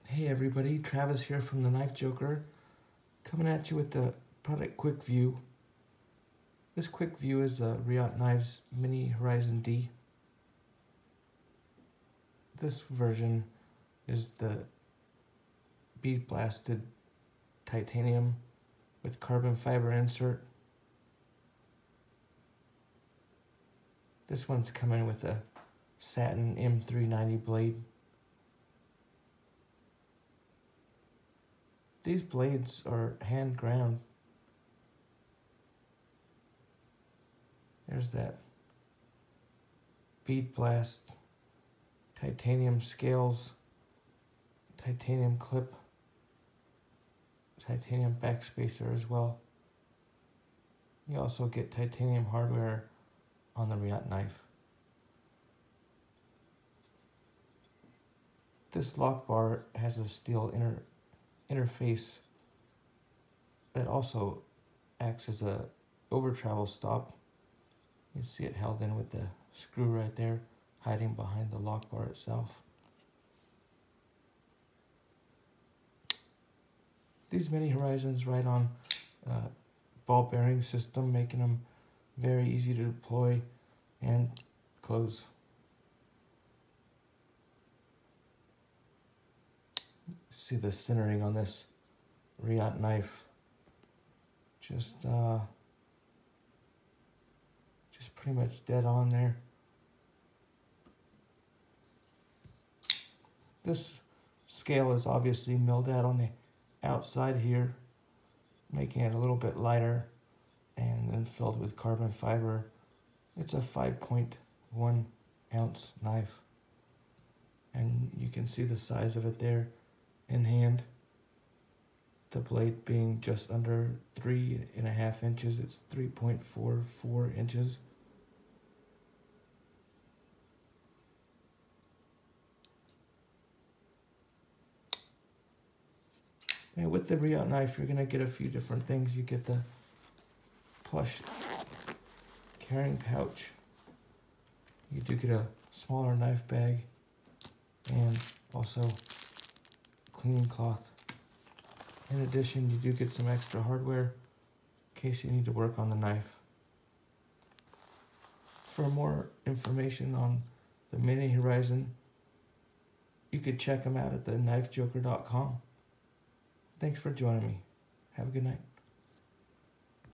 Hey everybody, Travis here from the Knife Joker, coming at you with the product quick view. This quick view is the Riot Knives Mini Horizon D. This version is the bead blasted titanium with carbon fiber insert. This one's coming with a satin M390 blade. These blades are hand ground. There's that bead blast, titanium scales, titanium clip, titanium backspacer as well. You also get titanium hardware on the Riot knife. This lock bar has a steel interface that also acts as a over travel stop. You see it held in with the screw right there, hiding behind the lock bar itself. These Mini Horizons ride on ball bearing system, making them very easy to deploy and close. See the centering on this Riot knife. Just pretty much dead on there. This scale is obviously milled out on the outside here, making it a little bit lighter, and then filled with carbon fiber. It's a 5.1 ounce knife, and you can see the size of it there in hand. The blade being just under 3.5 inches. It's 3.44 inches. And with the Riot knife, you're gonna get a few different things. You get the plush carrying pouch. You do get a smaller knife bag and also cleaning cloth. In addition, you do get some extra hardware in case you need to work on the knife. For more information on the Mini Horizon, you could check them out at theknifejoker.com. Thanks for joining me. Have a good night.